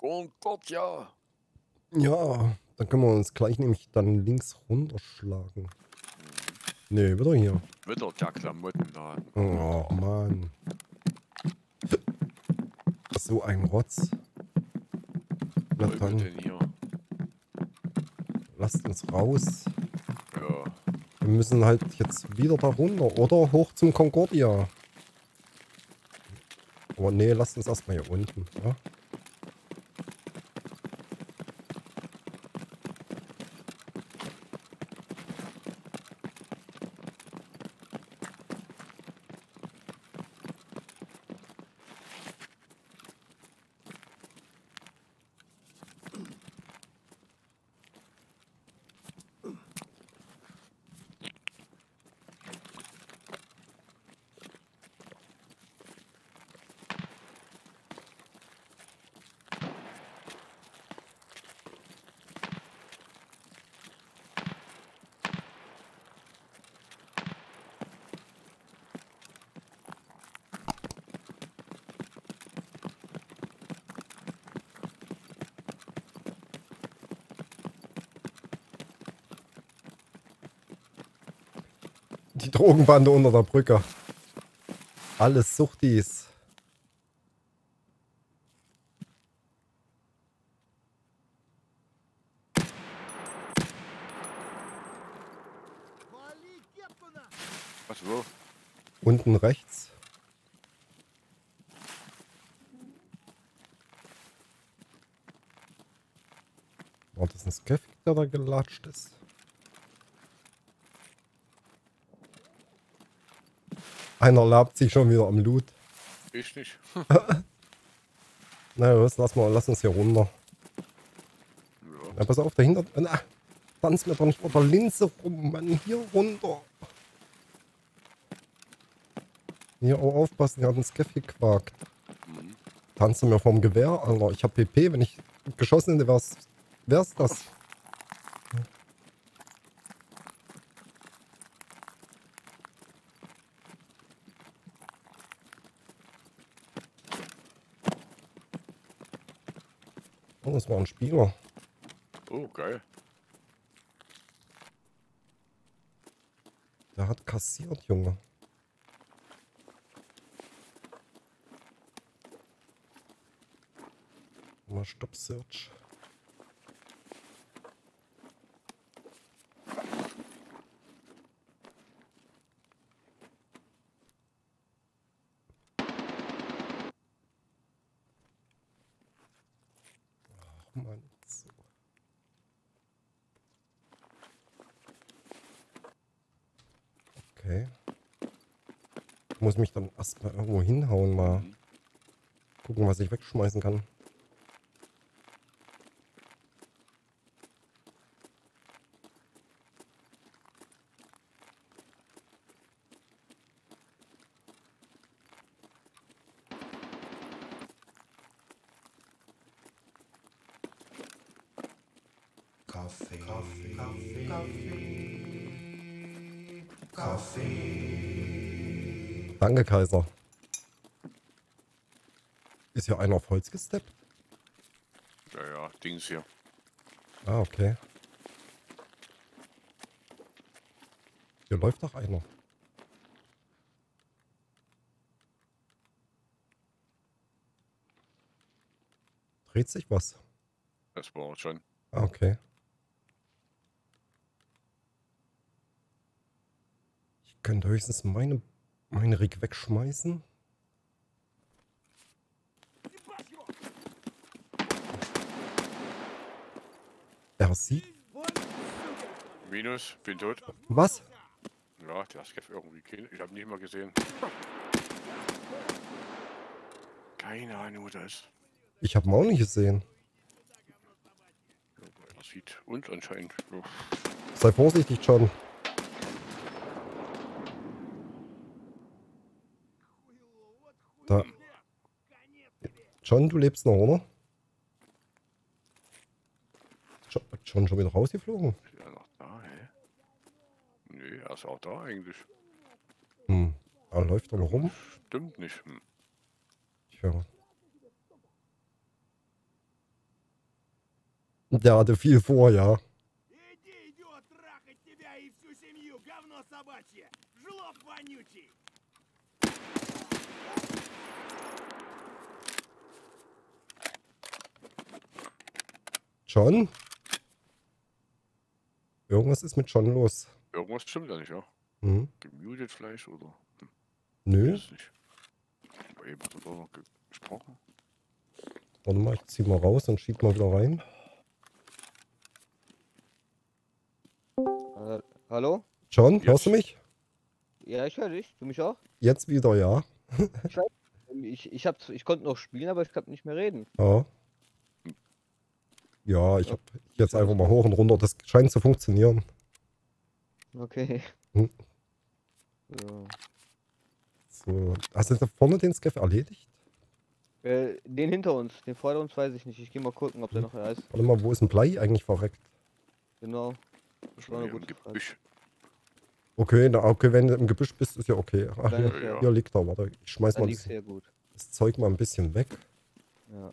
Concordia. Ja, dann können wir uns gleich nämlich dann links runterschlagen. Nee, wieder hier. Wieder der Klamottenladen. Oh, Mann. So ein Rotz. Na Was wollen wir dann, denn hier? lasst uns raus. Ja. Wir müssen halt jetzt wieder da runter oder hoch zum Concordia. Aber nee, lasst uns erstmal hier unten. Ja? Die Drogenbande unter der Brücke. Alles Suchtis. Was wo? Unten rechts. War das ein Skeff, der da gelatscht ist? Einer labt sich schon wieder am Loot. Ich nicht. Na los, lass uns hier runter. Ja. Na, pass auf, dahinter. Na, tanz mir doch nicht vor der Linse rum, Mann. Hier runter. Hier auch aufpassen, der hat ein Skeff gequakt. Mhm. Tanze mir vom Gewehr, Alter. Ich hab PP, wenn ich geschossen hätte, wär's das. Oh, das war ein Spieler. Oh, geil. Der hat kassiert, Junge. Mal Stop Search. Ach Mann. So. Okay. Ich muss mich dann erstmal irgendwo hinhauen, mal Mhm. gucken, was ich wegschmeißen kann. Kaffee, Kaffee, Kaffee, Kaffee. Danke, Kaiser. Ist hier einer auf Holz gesteppt? Ja, Dings hier. Ah, okay. Hier läuft doch einer. Dreht sich was? Das war schon. Ah, okay. Ich könnte höchstens meine Rig wegschmeißen. Er sieht. Minus, bin tot. Was? Ja, der Skeff irgendwie. Ich habe nicht mal gesehen. Keine Ahnung, wo das ist. Ich habe ihn auch nicht gesehen. Ja, er sieht uns anscheinend. Ja. Sei vorsichtig, John. Da. John, du lebst noch, oder? John schon wieder rausgeflogen? Ist er noch da, hä? Nee, er ist auch da eigentlich. Hm. Er läuft aber rum. Stimmt nicht. Hm. Tja. Der hatte viel vor, ja. Иди, идиот, трахать тебя и всю семью, говно собачье! Жлоб вонючий! John? Irgendwas ist mit John los. Irgendwas stimmt da nicht, ja. Hm? Gemutet vielleicht oder? Nö. Weiß es nicht. Aber eben hat er doch noch gesprochen. Warte mal, ich zieh mal raus und schieb mal wieder rein. Hallo? John, Jetzt. hörst du mich? Ja, ich höre dich. Du mich auch? Jetzt wieder, ja. Ich konnte noch spielen, aber ich konnte nicht mehr reden. Ja. Ja, ich hab jetzt einfach mal hoch und runter. Das scheint zu funktionieren. Okay. Hm. So. So. Hast du da vorne den Scaff erledigt? Den hinter uns, den vor uns weiß ich nicht. Ich gehe mal gucken, ob der noch da ist. Warte mal, wo ist ein Blei eigentlich verreckt? Genau. Das war eine Im gute Frage. Gebüsch. Okay, okay, wenn du im Gebüsch bist, ist ja okay. Ach, Dann hier, ist ja. hier liegt er, warte. Ich schmeiß Da mal liegt das, sehr gut. das Zeug mal ein bisschen weg. Ja.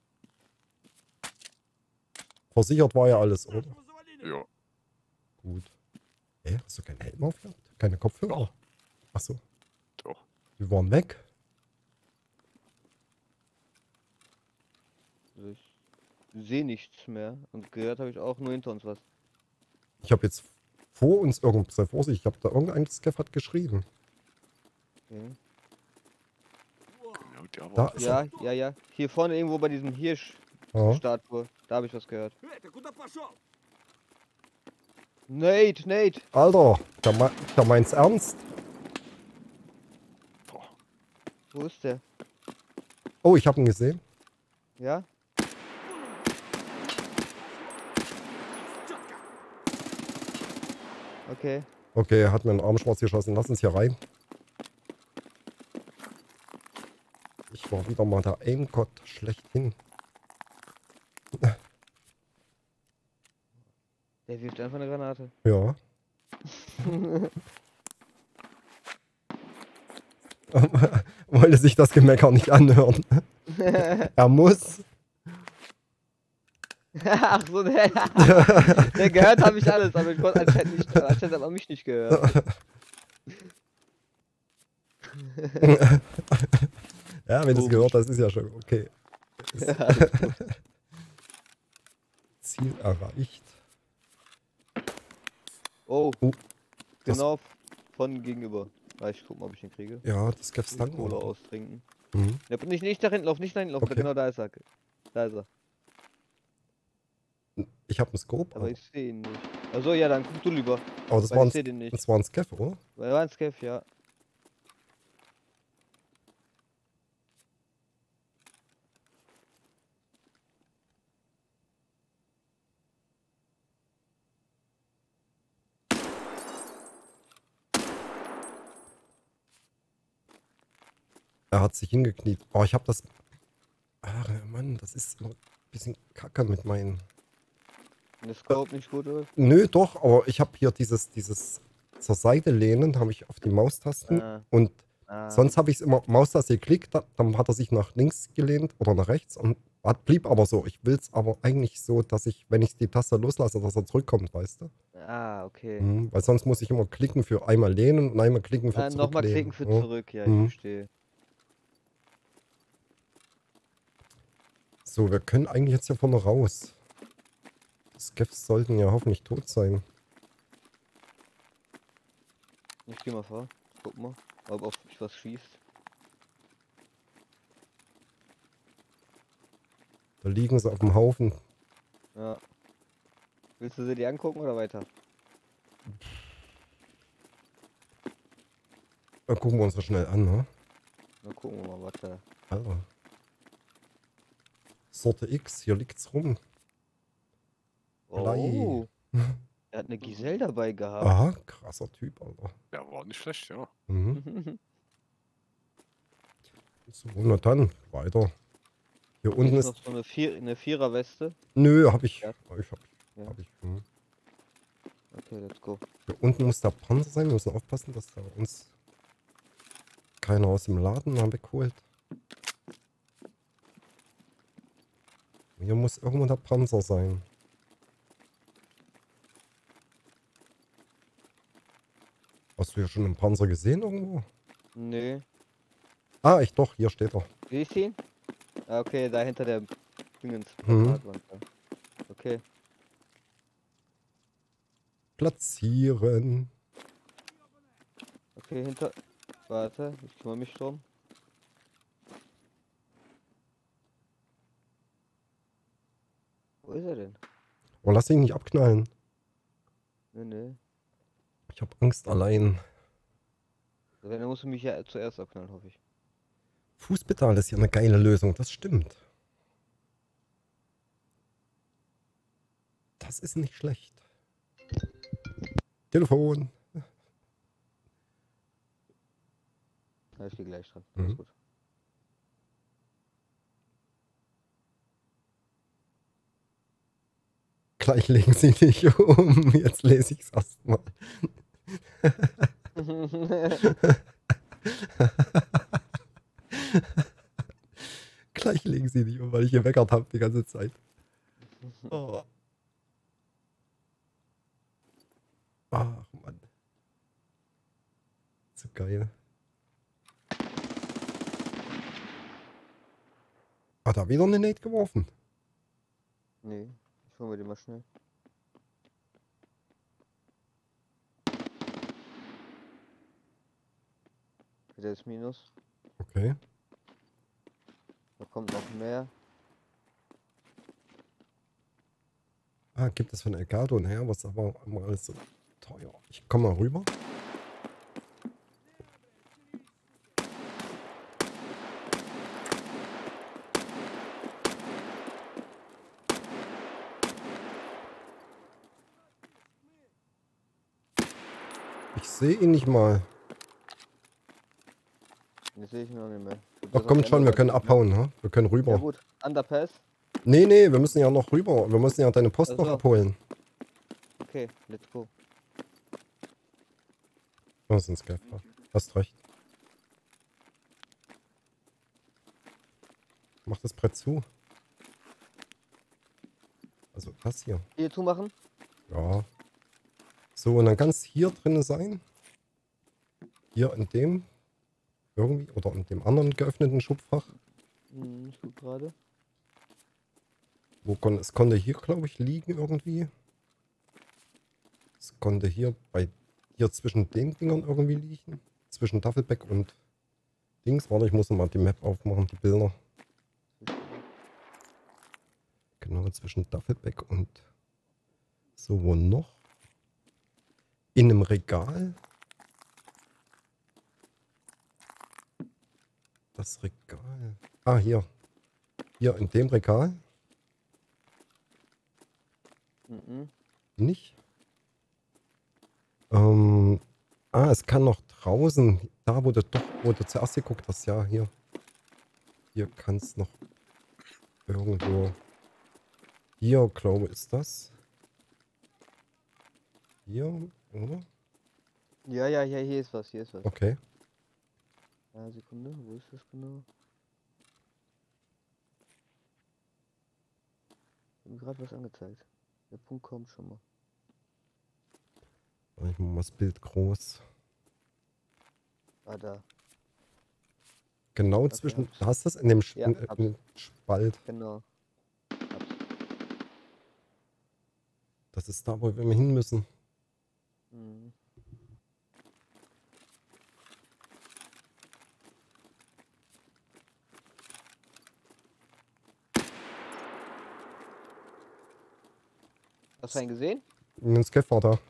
Versichert war ja alles, oder? Ja. Gut. Hast du keinen Helm aufgehabt? Keine Kopfhörer? Achso, Doch. die waren weg. Also ich sehe nichts mehr. Und gehört habe ich auch nur hinter uns was. Ich habe jetzt vor uns irgendwas, sei Vorsicht, ich habe da irgendein Scaff hat geschrieben. Okay. Genau, der Da war. ist Ja, ja, ja. Hier vorne irgendwo bei diesem Ja. Hirsch-Statue. Da habe ich was gehört. Ты куда пошел? Nate! Alter, der meint's ernst. Boah. Wo ist der? Oh, ich habe ihn gesehen. Ja? Четко! Okay. Okay, er hat mir einen Arm schwarz geschossen. Lass uns hier rein. Ich war wieder mal der Aimgott schlechthin. Der wirft einfach eine Granate. Ja. Wollte sich das Gemecker nicht anhören. Er muss. Ach so, der gehört habe ich alles, aber ich konnte anscheinend hat man mich nicht gehört. Ja, wenn du es gehört hast, ist ja schon okay. Ja, alles gut. Ziel erreicht. Oh, Oh, das- genau von gegenüber. Ah, ich guck mal, ob ich den kriege. Ja, das gab's Die dann. Cola austrinken. Mhm. Ja, nicht da hinten laufen, nicht da hinten laufen. Okay. Genau da ist er. Da ist er. Ich habe einen Scope, Aber ich sehe ihn nicht. Also ja, dann guck du lieber. aber das Weil war ich ein, sehe den nicht. das war ein Scaff, oder? Weil er war ein Scaff, ja. Er hat sich hingekniet. Oh, ich habe das. Ach, Mann, das ist immer ein bisschen kacke mit meinen. Und der Scope nicht gut, oder? Nö, doch, aber ich habe hier dieses zur Seite lehnen, habe ich auf die Maustasten und sonst habe ich es immer Maustaste geklickt, dann hat er sich nach links gelehnt oder nach rechts und blieb aber so. Ich will es aber eigentlich so, dass ich, wenn ich die Taste loslasse, dass er zurückkommt, weißt du? Okay. Mhm, weil sonst muss ich immer klicken für einmal lehnen und einmal klicken für Nochmal zurücklehnen. klicken für Ja. zurück, ja, Mhm. ich verstehe. So, wir können eigentlich jetzt hier vorne raus. Die Scaffs sollten ja hoffentlich tot sein. Ich geh mal vor. Guck mal, ob auf mich was schießt. Da liegen sie auf dem Haufen. Ja. Willst du sie dir angucken oder weiter? Da gucken wir uns das schnell an, ne? Na gucken wir mal, warte. Alter. Sorte X, hier liegt's rum. Blei. Oh. Er hat eine Giselle dabei gehabt. Aha, krasser Typ, Alter. Der war nicht schlecht, ja. Mhm. So, na dann, weiter. Hier Hier unten ist ist. noch so eine Vierer-Weste. Nö, hab ich. Ja. Ja. Hab ich. Mhm. Okay, let's go. Hier unten muss der Panzer sein. Wir müssen aufpassen, dass da uns keiner aus dem Laden mal wegholt. Hier muss irgendwo der Panzer sein. Hast du ja schon einen Panzer gesehen irgendwo? Nö. Ah, ich doch, hier steht er. Siehst du ihn? Ah, okay, da hinter der Dingens. Mhm. Plakatwand da. Okay. Platzieren. Okay, hinter. Warte, ich kümmere mich drum. Wo ist er denn? Oh, lass dich nicht abknallen. Nö. Ich habe Angst allein. Wenn, dann musst du mich ja zuerst abknallen, hoffe ich. Fußpedal ist ja eine geile Lösung, das stimmt. Das ist nicht schlecht. Telefon. Ja, ich gehe gleich dran. Mhm. Alles gut. Gleich legen sie dich um. Jetzt lese ich es erstmal. Gleich legen sie dich um, weil ich geweckert habe die ganze Zeit. Oh. Ach Mann. So geil. Hat er wieder eine Nate geworfen? Nee, ich hole mir die mal schnell. Der ist Minus. Okay. Da kommt noch mehr. Ah, gibt es von Elgato her, was aber immer alles so teuer. Ich komme mal rüber. Ich sehe ihn nicht mal. Den sehe ich noch nicht mehr. Ach, kommt schon, wir können abhauen, ne? Wir können rüber. Ja gut, Underpass. Nee, wir müssen ja noch rüber. Wir müssen ja deine Post Ach noch so. abholen. Okay, let's go. Oh, sind Skyfer. Hast recht. Mach das Brett zu. Also das hier. Hier zumachen. Ja. So, und dann kann es hier drin sein. Hier in dem. Irgendwie. Oder in dem anderen geöffneten Schubfach. Ich guck gerade. Es konnte hier, glaube ich, liegen irgendwie. Es konnte hier zwischen den Dingern irgendwie liegen. Zwischen Duffelback und Dings. Warte, ich muss noch mal die Map aufmachen, die Bilder. Genau, zwischen Duffelback und so, wo noch? In einem Regal. Das Regal. Ah, hier. Hier in dem Regal. Mhm. Nicht? Es kann noch draußen. Da, wo du zuerst geguckt hast. Ja, hier. Hier kann es noch irgendwo. Hier, glaube ich, ist das. Hier, oder? Ja, hier ist was, Okay. Ja, Sekunde, wo ist das genau? Ich habe mir gerade was angezeigt. Der Punkt kommt schon mal. Ich mache mal das Bild groß. Ah, da. Genau Okay, zwischen. hab's. Hast du das in dem Ja, in dem Spalt? Genau. Das ist da, wo wir hin müssen. Mhm. Hast du einen gesehen? Ein Skeff war da.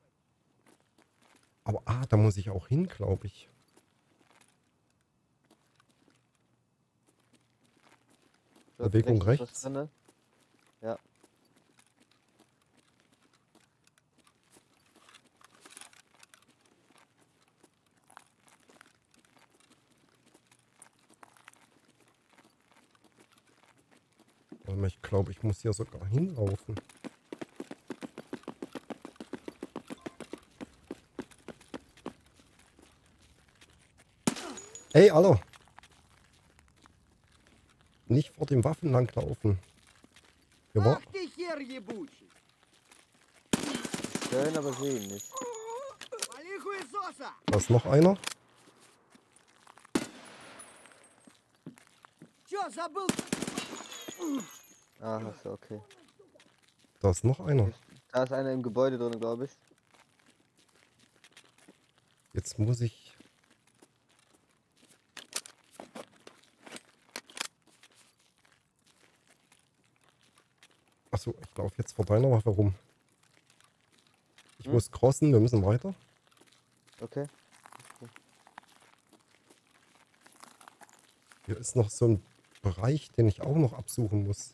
Aber da muss ich auch hin, glaube ich. Dort Bewegung ist was rechts. drinne. Ja. Aber ich glaube, ich muss hier sogar hinlaufen. Ey, Alter. Nicht vor den Waffen langlaufen. Wir war Ах ты хер ебучий! Schön, aber sehen nicht. Вали хуй пылесоса! Da ist noch einer. Чё, забыл? Ah, hast du, okay. Da ist noch einer. Da ist einer im Gebäude drin, glaube ich. Jetzt muss ich... Achso, ich laufe jetzt vor deiner Waffe rum. Ich muss crossen, wir müssen weiter. Okay. Hier ist noch so ein Bereich, den ich auch noch absuchen muss.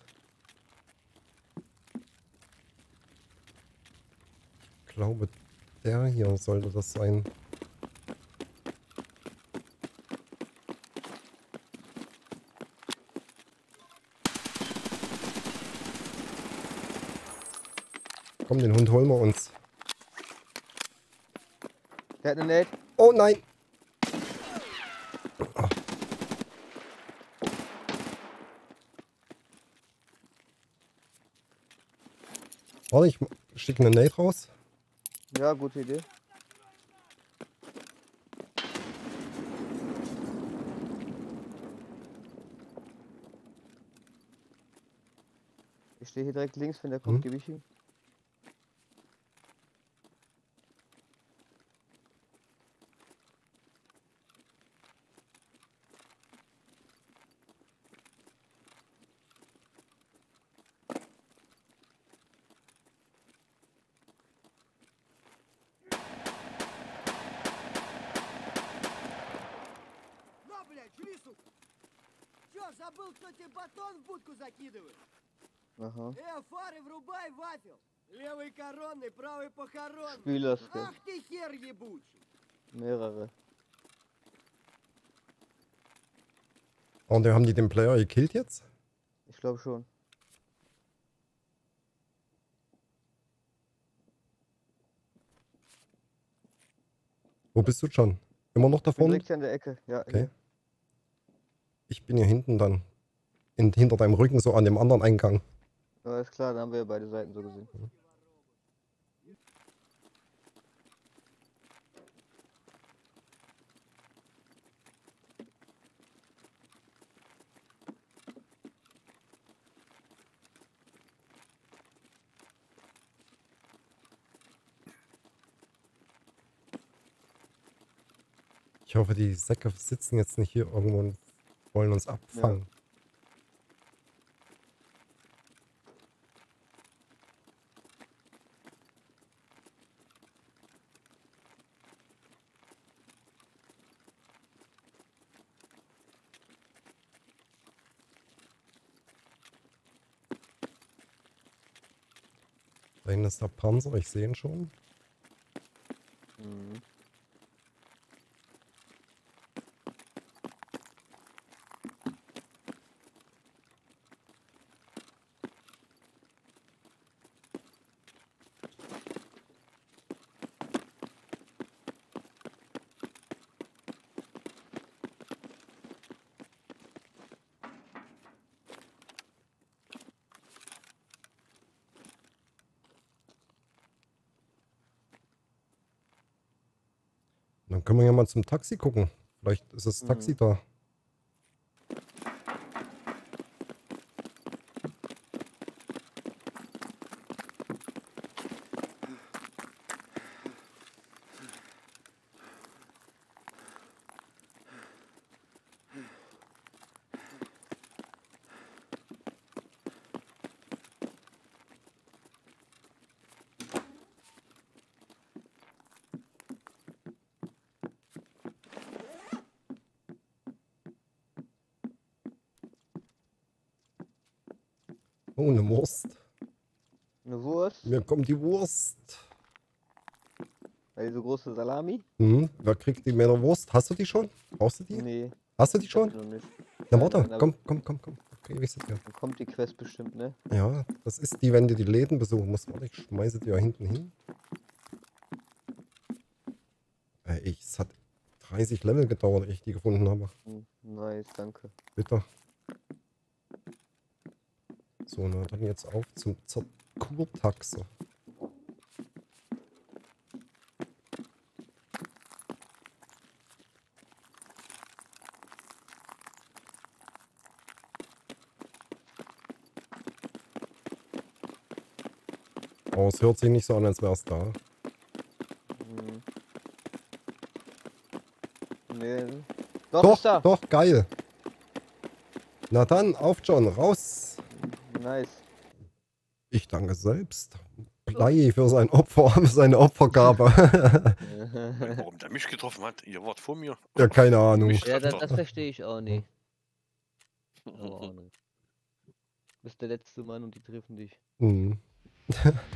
Ich glaube, der hier sollte das sein. Komm, den Hund holen wir uns. Der hat eine Nate. Oh nein! Ah. Warte, ich schicke eine Nate raus. Ja, gute Idee. Ich stehe hier direkt links, wenn der kommt, gebe ich ihm. На, блядь, жри, сука! Чё, забыл, кто тебе батон в будку закидывает? Aha. Фары врубай, вафел! Левый коронный, правый похоронный! Spielerske. Ах ты хер ебучий! Mehrere. Und haben die den Player gekillt jetzt? Ich glaube schon. Wo bist du schon? Immer noch da Ich bin vorne? direkt hier an der Ecke. Ja, Okay. hier. Ich bin hier hinten dann. Hinter deinem Rücken, so an dem anderen Eingang. Ja, alles klar, dann haben wir ja beide Seiten so gesehen. Ich hoffe, die Säcke sitzen jetzt nicht hier irgendwo und wollen uns abfangen. Da hinten ist der Panzer, ich sehe ihn schon. Mhm. Dann können wir ja mal zum Taxi gucken. Vielleicht ist das Taxi da. Oh, eine Wurst. Eine Wurst. Mir kommt die Wurst. Weil so große Salami? Wer kriegt die mit der Wurst? Hast du die schon? Brauchst du die? Nee, Hast du die hab ich schon? noch nicht. Na warte, nein, aber- komm. Okay, wie ist das hier? Dann kommt die Quest bestimmt, ne? Ja, das ist die, wenn du die Läden besuchen musst. Warte, ich schmeiße die ja hinten hin. Es hat 30 Level gedauert, ehe ich die gefunden habe. Nice, danke. Bitte. So, na dann jetzt auf zur Kurtaxe. Aber es hört sich nicht so an, als wäre es da. Hm. Nee. Doch, Doch, ist da. doch, geil. Na dann, auf John, raus. Nice. Ich danke selbst. Blei für sein Opfer, seine Opfergabe. Warum der mich getroffen hat? Ihr wart vor mir. Ja, keine Ahnung. Mich Ja, trifft das er. verstehe ich auch nicht. Aber auch nicht. Du bist der letzte Mann und die treffen dich. Hm.